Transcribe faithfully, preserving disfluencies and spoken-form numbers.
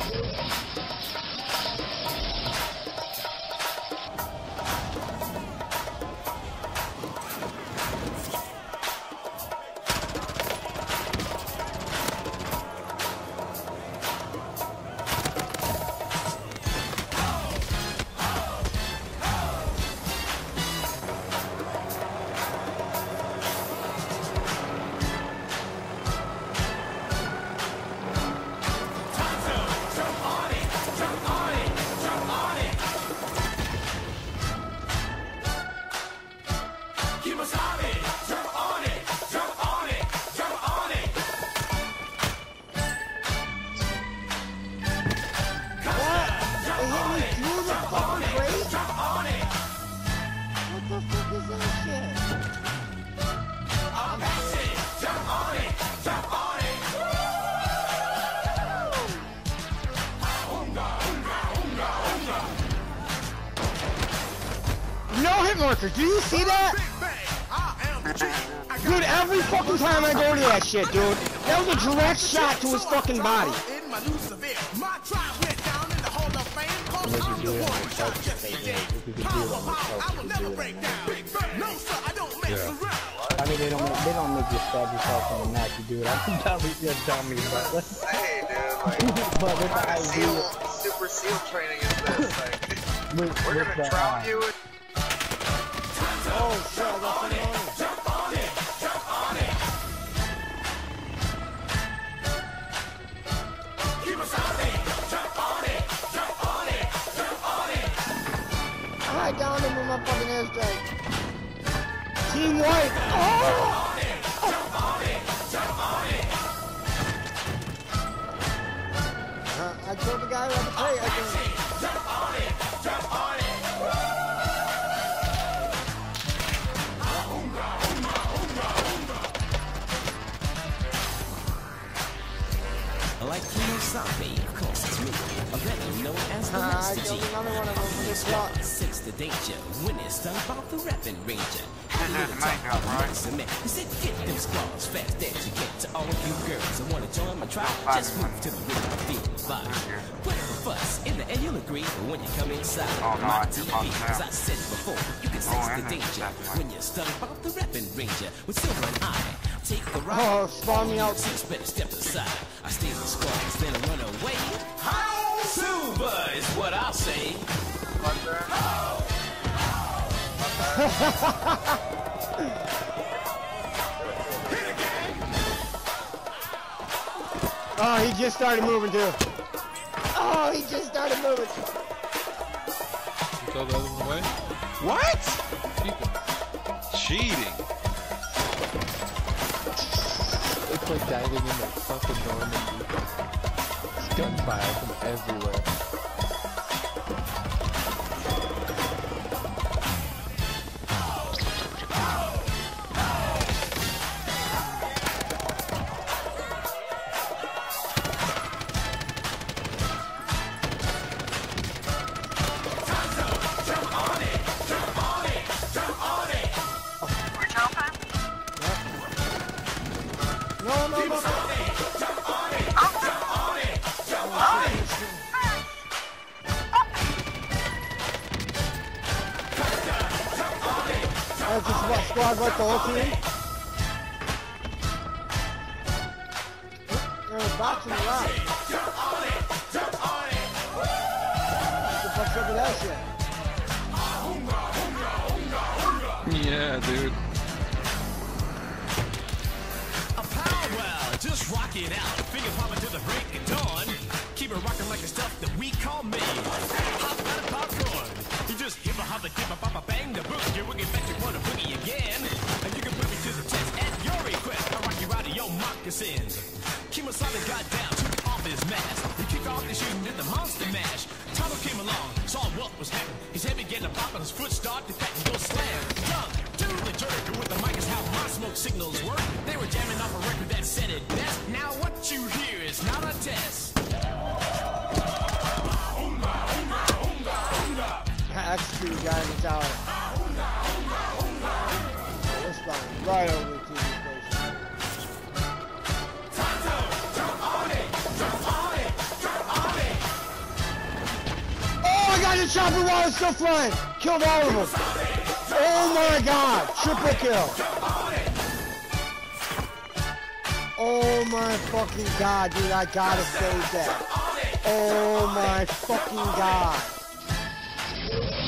Marker, do you see that? Dude, every fucking time I go to that shit, dude, that was a direct shot to his fucking body. Yeah. I mean, they don't they don't make you stab yourself in the neck, you do it. I'm telling you, tell me, but hey, dude, like, but what kind of seal, super seal training is this? Like, with, we're with gonna drown you. Oh shit, I got something on it. Jump on it! Jump on it! Keep us on it! Jump on it! Jump on it! Jump on it! Alright, down him with my fucking airstrike. Team White! Oh! Jump on it! Jump on it! Uh, I killed the guy who had to play, I think. Jump on it! Jump on it! Like Kimosabe, of course it's me, a veteran known as the Master G. It's what six the danger when it's done about the rapping ranger. Have a little talk about the medicine man. He said get them squads fast as you get. To all of you girls that want to join my tribe, just move to the rhythm and feel the vibe. Put up a fuss, in the end you'll agree, but when you come inside my T V, as I said before, you can sense the danger when you're stuck about the rapping ranger with silver and eye. Take the ride. Oh, spawn me out. Six better step aside. I stay in the squads, then I run away. How super is what I'll say. Oh. Oh, he just started moving too. Oh, he just started moving. You told the other one away? What? Cheating. Cheating. It's like diving in like fucking Normandy. It's gunfire from everywhere. Squad like the whole team. They're boxing around. Jump on it! Jump on it! What the fuck's up with that shit? Yeah, dude. A powwow, just rock it out. Finger popping to the break of dawn. Keep it rocking like the stuff that we call me. Hop out of popcorn. You just hip a hop a dip a pop a bang the book. You're wicked back to want to boogie again. And you can put me to the test at your request. I rock you out of your moccasins. Kimosabe got down, took off his mask. He kicked off the shooting, did the monster mash. Tonto came along, saw what was happening. His head began to pop and his foot started to pack and go slam. Dunk to the jerk. And with the mic is how my smoke signals work. They were jamming off a record that said it best. Now what you hear is not a test. Execute the guy in the tower. This guy right over the T V station. Tonto, jump on it! Jump on it! Jump on it! the chopper while it's still flying. Killed all of them. Oh my god. Triple kill. Oh my fucking god, dude. I gotta save that. Oh my fucking god.